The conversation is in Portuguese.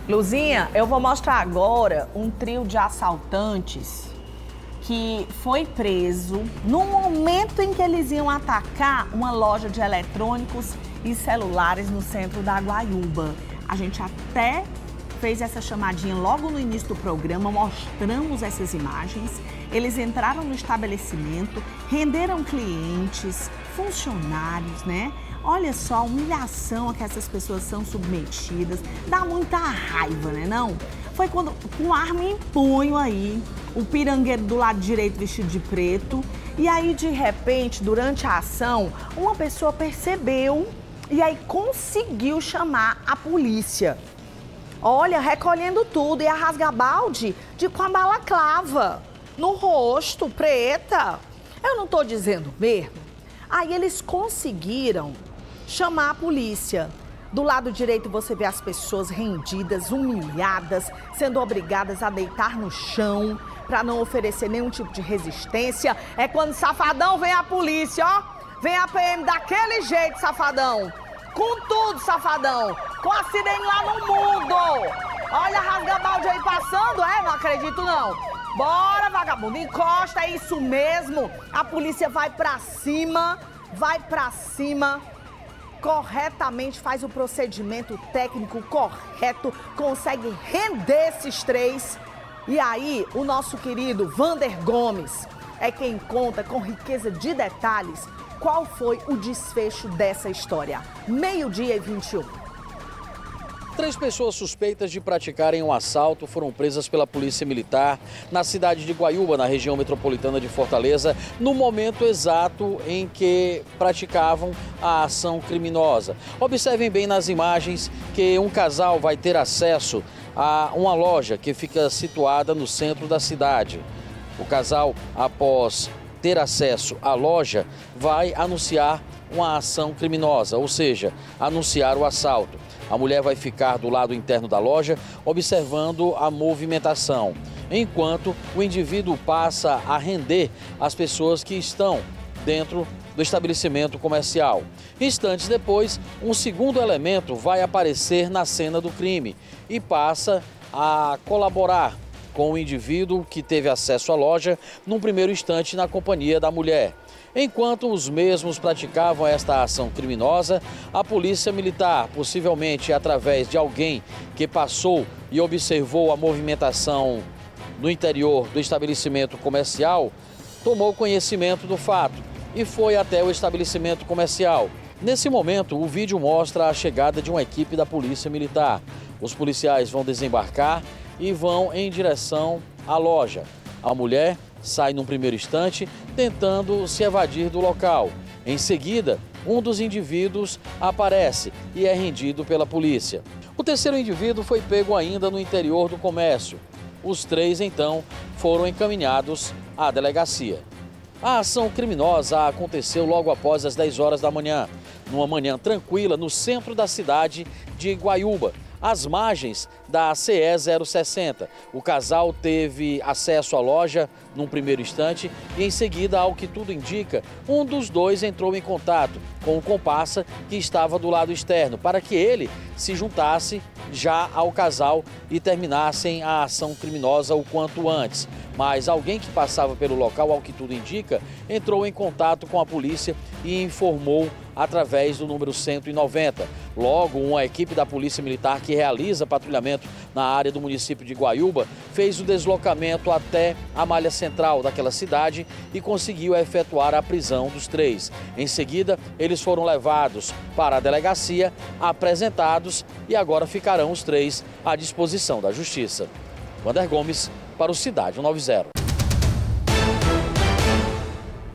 Luzinha, eu vou mostrar agora um trio de assaltantes que foi preso no momento em que eles iam atacar uma loja de eletrônicos e celulares no centro da Guaiúba. A gente até fez essa chamadinha logo no início do programa, mostramos essas imagens. Eles entraram no estabelecimento, renderam clientes, funcionários, né? Olha só a humilhação a que essas pessoas são submetidas. Dá muita raiva, né não? Foi quando, com arma em punho aí, o pirangueiro do lado direito vestido de preto. E aí, de repente, durante a ação, uma pessoa percebeu e aí conseguiu chamar a polícia. Olha, recolhendo tudo e a rasga-balde com a balaclava no rosto, preta. Eu não tô dizendo mesmo. Aí eles conseguiram chamar a polícia. Do lado direito você vê as pessoas rendidas, humilhadas, sendo obrigadas a deitar no chão para não oferecer nenhum tipo de resistência. É quando safadão vem a polícia, ó. Vem a PM daquele jeito, safadão. Com tudo, safadão. Com a sirene lá no mundo. Olha a rasga-balde aí passando, não acredito não. Bora, vagabundo, encosta, é isso mesmo. A polícia vai pra cima, corretamente, faz o procedimento técnico correto, consegue render esses três. E aí, o nosso querido Vander Gomes é quem conta com riqueza de detalhes qual foi o desfecho dessa história. 12h21. 3 pessoas suspeitas de praticarem um assalto foram presas pela Polícia Militar na cidade de Guaiúba, na região metropolitana de Fortaleza, no momento exato em que praticavam a ação criminosa. Observem bem nas imagens que um casal vai ter acesso a uma loja que fica situada no centro da cidade. O casal, após ter acesso à loja, vai anunciar uma ação criminosa, ou seja, anunciar o assalto. A mulher vai ficar do lado interno da loja, observando a movimentação, enquanto o indivíduo passa a render as pessoas que estão dentro do estabelecimento comercial. Instantes depois, um segundo elemento vai aparecer na cena do crime e passa a colaborar com o indivíduo que teve acesso à loja num primeiro instante na companhia da mulher. Enquanto os mesmos praticavam esta ação criminosa, a Polícia Militar, possivelmente através de alguém que passou e observou a movimentação no interior do estabelecimento comercial, tomou conhecimento do fato e foi até o estabelecimento comercial. Nesse momento, o vídeo mostra a chegada de uma equipe da Polícia Militar. Os policiais vão desembarcar e vão em direção à loja. A mulher sai num primeiro instante, tentando se evadir do local. Em seguida, um dos indivíduos aparece e é rendido pela polícia. O terceiro indivíduo foi pego ainda no interior do comércio. Os 3, então, foram encaminhados à delegacia. A ação criminosa aconteceu logo após as 10 horas da manhã, numa manhã tranquila no centro da cidade de Guaiúba, às margens da CE 060. O casal teve acesso à loja num primeiro instante e em seguida, ao que tudo indica, um dos dois entrou em contato com o comparsa que estava do lado externo para que ele se juntasse já ao casal e terminassem a ação criminosa o quanto antes. Mas alguém que passava pelo local, ao que tudo indica, entrou em contato com a polícia e informou através do número 190. Logo, uma equipe da Polícia Militar que realiza patrulhamento na área do município de Guaiúba fez o deslocamento até a malha central daquela cidade e conseguiu efetuar a prisão dos 3. Em seguida, eles foram levados para a delegacia, apresentados e agora ficarão os 3 à disposição da Justiça. Vander Gomes para o Cidade 190.